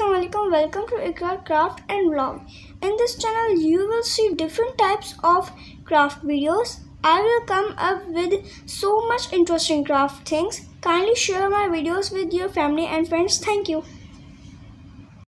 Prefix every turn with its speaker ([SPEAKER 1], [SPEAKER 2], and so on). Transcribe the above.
[SPEAKER 1] Assalamualaikum. Welcome to Iqra Craft and Vlog. In this channel you will see different types of craft videos. I will come up with so much interesting craft things. Kindly share my videos with your family and friends. Thank you.